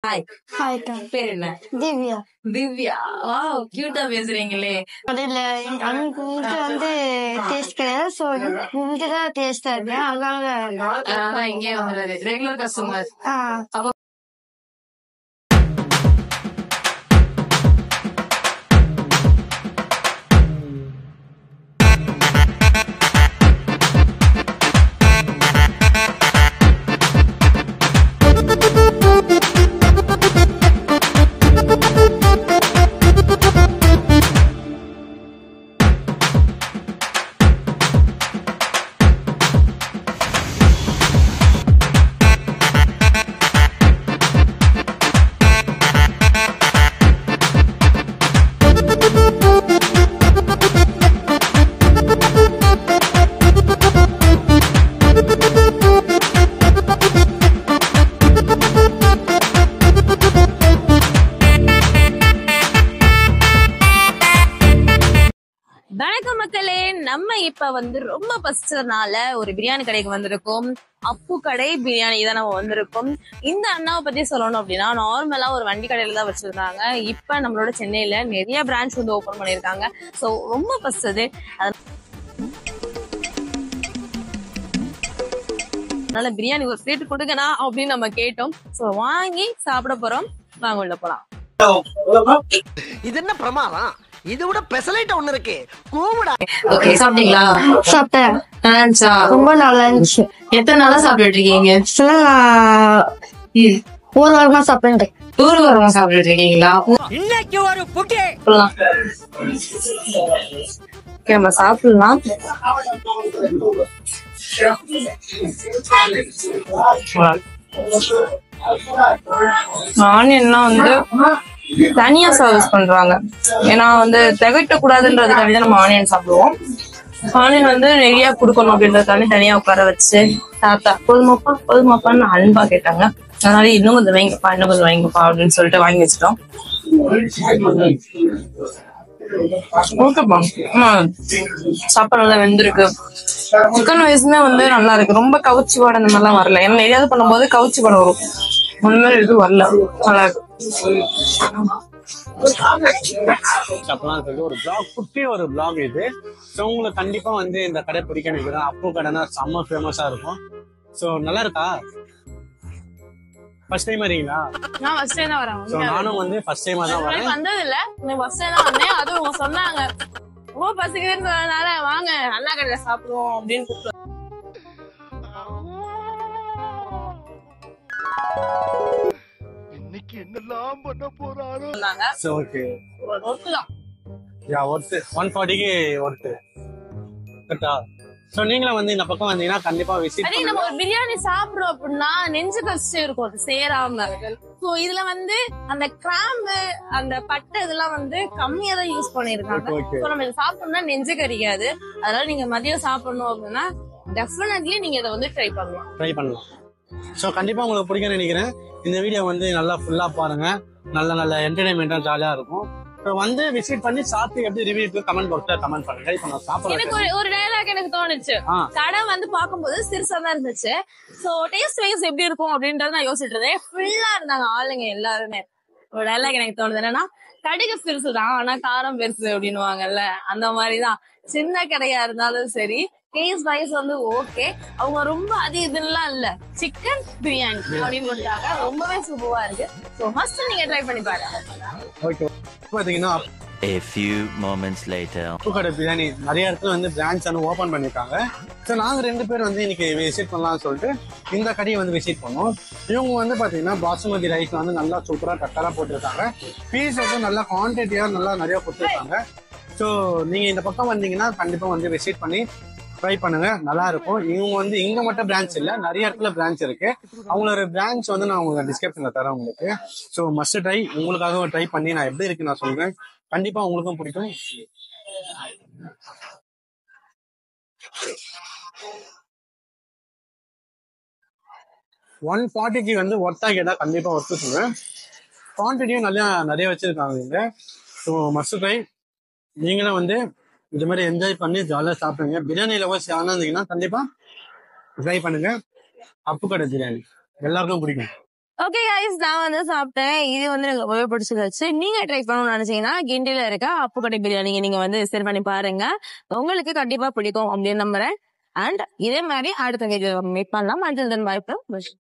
Hi. ஹாய்க்கா. பேர் என்ன? Divya. Divya. Wow, கியூட்டா பேசுறீங்களே. கடையில அங்க வந்து டேஸ்ட் கிடையாது. ஸோ இங்கதான் டேஸ்டா இருக்கு. அதனால இங்கே வந்துடுறது ரெகுலர் கஸ்டமர். அப்ப வணக்கம் மக்களே, நம்ம இப்ப வந்து ரொம்ப பசிச்சதுனால ஒரு பிரியாணி கடைக்கு வந்திருக்கோம். அப்பு கடை பிரியாணி தான் நம்ம வந்திருக்கோம். இந்த அண்ணாவை பத்தி சொல்லணும் அப்படின்னா, நார்மலா ஒரு வண்டி கடையில தான் வச்சிருந்தாங்க. இப்ப நம்மளோட சென்னையில நிறைய பிரான்ச் வந்து ஓபன் பண்ணிருக்காங்க. சோ ரொம்ப பசிச்சது, அதனால பிரியாணி ஒரு பிளேட் கொடுங்கண்ணா அப்படின்னு நம்ம கேட்டோம். சோ வாங்கி சாப்பிட போறோம். வாங்க உள்ள போலாம். இது என்ன பிரமாதம்? இது விட பெசலைட் ஒண்ணு இருக்கு. கூவுடா. ஓகே, சாப்பிட்டீங்களா? சாப்பிட்டேன். நல்லாச்சா? ரொம்ப நல்லா இருந்துச்சு. எத்தனை நாளா சாப்பிட்டுட்டு இருக்கீங்க? ஒரு வாரமா சாப்பிட்டேன். ஒரு வாரமா சாப்பிட்டுட்டு இருக்கீங்களா? இன்னைக்கு ஒரு புட்டி. நம்ம சாப்பிடலாம். ஆனியன்லாம் வந்து தனியா சர்வீஸ் பண்றாங்க. ஏன்னா வந்து திகட்ட கூடாதுன்றதுக்காண்டி தான் நம்ம ஆனியன் சாப்பிடுவோம். ஆனியன் வந்து நிறைய கொடுக்கணும் அப்படின்றதுக்காண்டி தனியா உட்கார வச்சு தாத்தா போதுமாப்பான்னு அன்பா கேட்டாங்க. அதனால இன்னும் கொஞ்சம் வாங்கிப்பா அப்படின்னு சொல்லிட்டு வாங்கி வச்சிட்டோம். ஓகேப்பா, சாப்பாடு நல்லா வெந்திருக்கு. சிக்கன் ரைஸுமே வந்து நல்லா இருக்கு. ரொம்ப கவுச்சி வாடை அந்த மாதிரிலாம் வரல. ஏன்னா நிறையாவது பண்ணும்போது கவுச்சி வாடை வரும். அந்த மாதிரி எதுவும் வரல, நல்லா இருக்கு. ஒரு பிளாக், குட்டி ஒரு பிளாக் இது. ஸோ உங்களுக்கு கண்டிப்பா வந்து இந்த கடை பிடிக்க நினைக்கிறேன். அப்பு கடைனா செம்ம ஃபேமஸா இருக்கும். ஸோ நல்லா இருக்கா? ஃபர்ஸ்ட் டைம் வரீங்களா? நான் ஃபர்ஸ்ட் டைம் தான் வரேன். ஸோ நானும் வந்து ஃபர்ஸ்ட் டைமா தான் வரேன். வந்தது இல்ல, ஃபர்ஸ்ட் டைம் தான் வந்தேன். அதுவும் அவங்க சொன்னாங்க ரொம்ப பசிக்குதுன்னு சொன்னதுனால வாங்க அண்ணா கடையில சாப்பிடுவோம் அப்படின்னு கூப்பிட்டு. இன்னைக்கு என்னெல்லாம் பண்ண போறாரோ. ஸோ ஓகே, ஒர்க்குதான். யா ஒர்த்து 140க்கு ஒர்த்து கரெக்டா? ஸோ நீங்களும் வந்து இந்த பக்கம் வந்தீங்கன்னா கண்டிப்பா விசிட். அதே நம்ம ஒரு பிரியாணி சாப்பிடுறோம் அப்படின்னா நெஞ்சு கஷ்டம் இருக்கும், அது சேராம. சோ இதுல வந்து அந்த கிராம்பு அந்த பட்டை இதெல்லாம் வந்து கம்மியா தான் யூஸ் பண்ணிருக்காங்க. சோ நம்ம இதை சாப்பிட்டோம்னா நெஞ்சு கறிக்காது. அதனால நீங்க மதியம் சாப்பிடணும் அப்படின்னா டெஃபினெட்லி நீங்க இதை வந்து ட்ரை பண்ணலாம். ஸோ கண்டிப்பா உங்களுக்கு பிடிக்கும்னு நினைக்கிறேன். இந்த வீடியோ வந்து நல்லா ஃபுல்லா பாருங்க. நல்ல என்டர்டைன்மெண்டா ஜாலியா இருக்கும். வந்து விசிட் பண்ணி சாப்பிட்டு எப்படி ரிவ்யூ கமெண்ட் பாக்ஸ்ல கமெண்ட் பண்ணுங்க. இப்போ நான் சாப்பிடுறேன். எனக்கு ஒரு டயலாக் எனக்கு தோணுச்சு. கடை வந்து பாக்கும்போது சிறுசா தான் இருந்துச்சு. சோ டேஸ்ட் வைஸ் எப்படி இருக்கும் அப்படின்றத நான் யோசிச்சுட்டு இருந்தேன். ஃபுல்லா இருந்தாங்க ஆளுங்க எல்லாருமே. ஒரு டயலாக் எனக்கு தோணுது என்னன்னா, கடுகு சிறுசுதான் ஆனா காரம் பெருசு அப்படின்னுவாங்கல்ல, அந்த மாதிரிதான். சின்ன கடையா இருந்தாலும் சரி, டேஸ்ட் வைஸ் வந்து ஓகே. அவங்க ரொம்ப இதெல்லாம் இல்ல, சிக்கன் பிரியாணி அப்படின்னு சொல்லிட்டாங்க. ரொம்பவே சூப்பரா இருக்கு. சோ மஸ்ட் நீங்க ட்ரை பண்ணி பாருங்க. ஓகே, பாத்தீங்கன்னா A few moments later. அப்பு கடை பிரியாணி நிறைய இடத்துல வந்து பிரான்ச் வந்து ஓபன் பண்ணிருக்காங்க. ஸோ நாங்க 2 பேர் வந்து இன்னைக்கு விசிட் பண்ணலாம்னு சொல்லிட்டு இந்த கடையை வந்து விசிட் பண்ணோம். இவங்க வந்து பாத்தீங்கன்னா பாசுமதி ரைஸ் வந்து நல்லா சூப்பரா கட்டரா போட்டிருக்காங்க. பீஸ் வந்து நல்லா குவான்டிட்டியா நல்லா நிறைய போட்டிருக்காங்க. ஸோ நீங்க இந்த பக்கம் வந்தீங்கன்னா கண்டிப்பா வந்து விசிட் பண்ணி ட்ரை பண்ணுங்க, நல்லா இருக்கும். இவங்க வந்து இங்க மட்டும் பிரான்ச் இல்ல, நிறைய இடத்துல பிரான்ச் இருக்கு. அவங்களோட பிரான்ச் வந்து நான் உங்களுக்கு டிஸ்கிரிப்ஷன்ல தரேன் உங்களுக்கு. So must try. உங்களுக்காக ட்ரை பண்ணி நான் எப்படி இருக்கு நான் சொல்றேன். கண்டிப்பா உங்களுக்கும் பிடிக்கும். $140க்கு வந்து ஒர்த்தா கேட்டா கண்டிப்பா ஒர்த்து சொல்லுவேன். குவான்டிட்டியும் நிறைய வச்சிருக்காங்க இங்க. So must try. நீங்களும் வந்து இது மாதிரி என்ஜாய் பண்ணி ஜாலியாக சாப்பிடுங்க. பிரியாணி லவர்ஸ் யாரா இருந்தீங்கன்னா கண்டிப்பா ட்ரை பண்ணுங்க. அப்பு கடை பிரியாணி எல்லாருக்கும் பிடிக்கும். ஓகே கைஸ், நான் வந்து சாப்பிட்டேன். இது வந்து எனக்கு ரொம்பவே பிடிச்சிருச்சு. நீங்க ட்ரை பண்ணணும்னு நினைச்சீங்கன்னா கிண்டில இருக்க அப்புக்கடை பிரியாணி நீங்க வந்து விசிட் பண்ணி பாருங்க. உங்களுக்கு கண்டிப்பா பிடிக்கும் அப்படின்னு நம்புறேன். அண்ட் இதே மாதிரி அடுத்த வீடியோ மீட் பண்ணலாம். until then bye from